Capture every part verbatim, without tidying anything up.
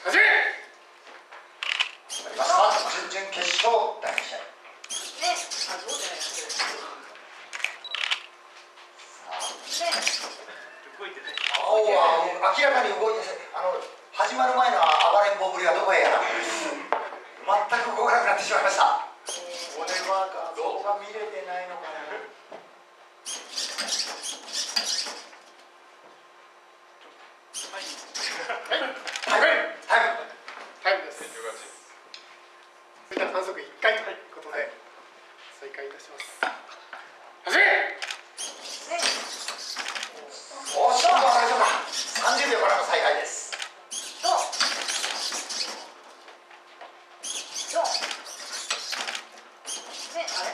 始め。 準々決勝第二試合。 ね、あ、どうじゃないですか。 青は明らかに動いて、あの始まる前の暴れん坊ぶりはどこへやら全く動かなくなってしまいました。これは画像が見れてないのかな。タイムタイムタイムです。それでは反則いっかいということで再開いたします。始め。 おっしゃ、大丈夫か。さんじゅうびょうからの再開です。 そうそうね、あれ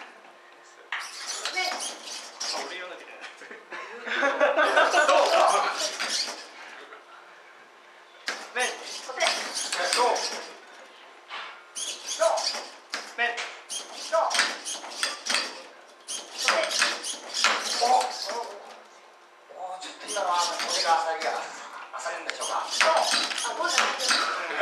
ね、 あ、俺言わなきゃいけない。ね、 そて、 そうそうね、 そうそて、 おおお、ちょっと今のはこれがあさりがあさるんでしょうか。 そう、あ、どうじゃないですか。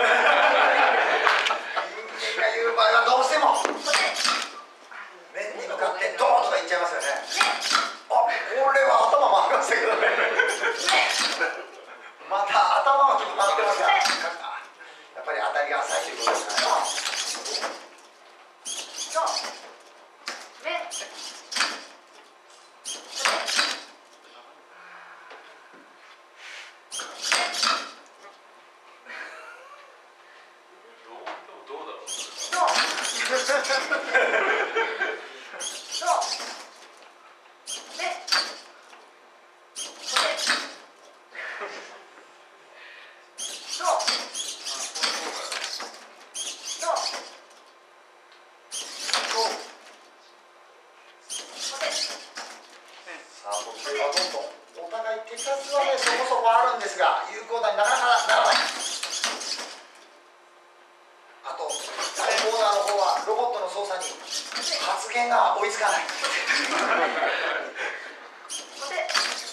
人間が言う場合はどうしてもそて、 面に向かってドーンとか言っちゃいますよね。あ、これは頭回りましたけどね。また頭は決まってますが、やっぱり当たりが浅いということですかね。 そうね、そて、 どうだろう。 そうそうね、そて、そうそうそて、 さあ、呼吸はどんどんお互い手数はね、そこそこあるんですが、有効打になかなかならない。あと、第コーナーの方はロボットの操作に発言が追いつかない。 そて、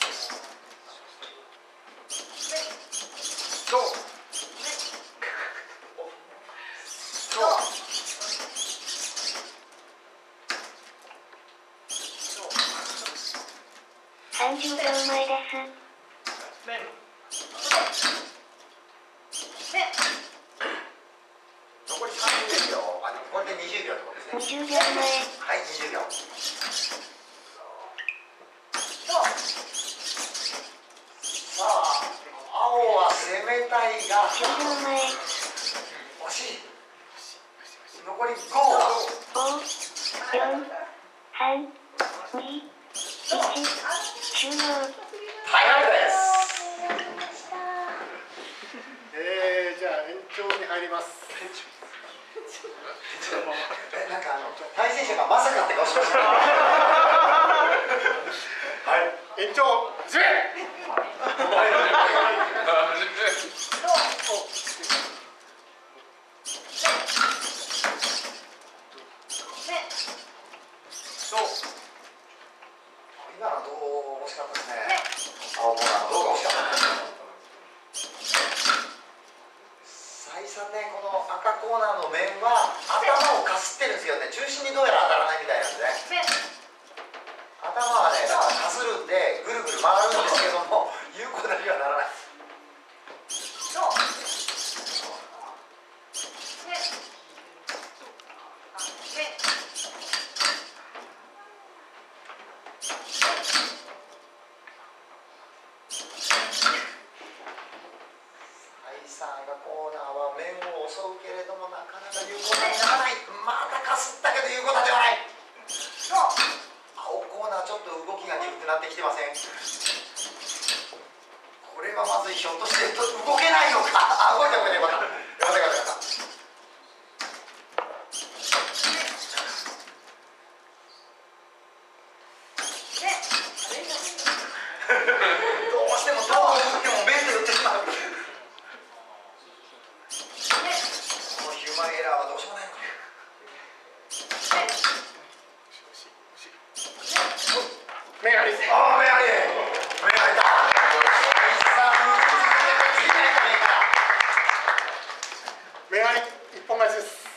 そうそうさんじゅうびょうまえです。 ね、 残りさんじゅうびょう、あ、これでにじゅうびょうってことですね。 にじゅうびょうまえ。 はい、にじゅうびょう。 そうさあ、青は攻めたいがじゅうびょうまえ。 惜しい。残りご。 ご、よん、さん、に、いち、終了。 タイムアウトです。 えー、じゃあ延長に入ります。 え、なんかあの対戦者がまさかって顔しました。はい。 延長始め。 そう。今のどう惜しかったですね。青コーナーのどうか惜しかった。再三ね、この赤コーナーの面は頭をかすってるんですけどね、中心にどうやら当たらないみたいなんでね。頭はね、だからかするんでぐるぐる回るんですけども、有効打にはならない。 そうね、あ、ね、 再三赤コーナーは面を襲うけれどもなかなか有効打にならない。またかすったけど有効打ではない。 そう青コーナーちょっと動きが鈍くなってきてません。これはまずい。ひょっとして動けないのか。あ、動いた動いたよかったよかったよかったよかった。 ね、 どうしてもどう打っても面で打ってしまう。このヒューマンエラーはどうしようもないのか。 目あり。 ああ、目あり。目ありだ。再三面あり一本勝ちです。